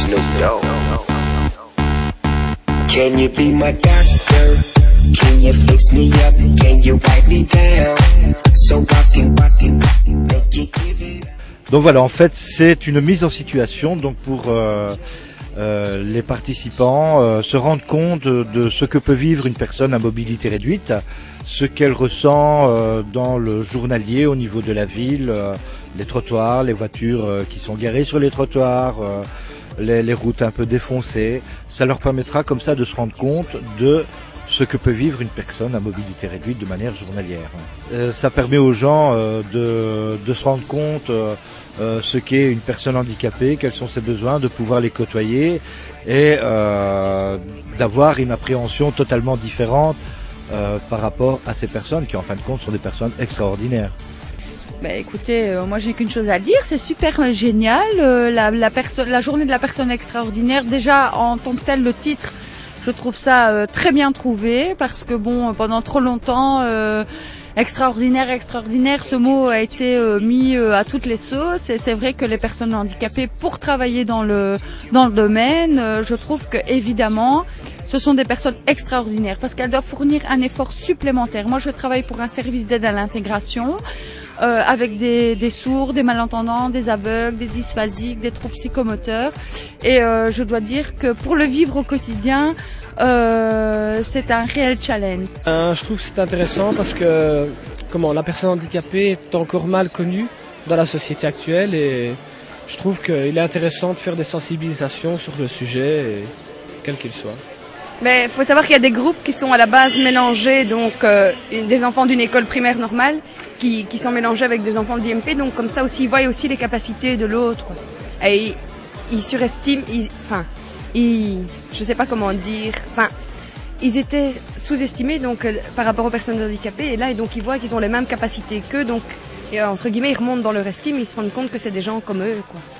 Snoop Dogg. Can you be my doctor? Can you fix me up? Can you wipe me down? So I can make you give it up. Donc voilà, en fait, c'est une mise en situation donc pour les participants se rendre compte de ce que peut vivre une personne à mobilité réduite, ce qu'elle ressent dans le journalier au niveau de la ville, les trottoirs, les voitures qui sont garées sur les trottoirs, les routes un peu défoncées. Ça leur permettra comme ça de se rendre compte de ce que peut vivre une personne à mobilité réduite de manière journalière. Ça permet aux gens de se rendre compte ce qu'est une personne handicapée, quels sont ses besoins, de pouvoir les côtoyer et d'avoir une appréhension totalement différente par rapport à ces personnes qui en fin de compte sont des personnes extraordinaires. Bah écoutez, moi j'ai qu'une chose à dire, c'est super génial, la journée de la personne extraordinaire, déjà en tant que tel le titre, je trouve ça très bien trouvé parce que bon, pendant trop longtemps, extraordinaire, ce mot a été mis à toutes les sauces et c'est vrai que les personnes handicapées pour travailler dans le domaine, je trouve que évidemment, ce sont des personnes extraordinaires parce qu'elles doivent fournir un effort supplémentaire. Moi, je travaille pour un service d'aide à l'intégration avec des sourds, des malentendants, des aveugles, des dysphasiques, des troubles psychomoteurs. Et je dois dire que pour le vivre au quotidien, c'est un réel challenge. Je trouve que c'est intéressant parce que la personne handicapée est encore mal connue dans la société actuelle et je trouve qu'il est intéressant de faire des sensibilisations sur le sujet, quel qu'il soit. Mais il faut savoir qu'il y a des groupes qui sont à la base mélangés, donc des enfants d'une école primaire normale qui sont mélangés avec des enfants de l'IMP, donc comme ça aussi ils voient aussi les capacités de l'autre. Et ils surestiment, je sais pas comment dire, ils étaient sous-estimés donc par rapport aux personnes handicapées et là donc ils voient qu'ils ont les mêmes capacités qu'eux, donc et, entre guillemets ils remontent dans leur estime, ils se rendent compte que c'est des gens comme eux, quoi.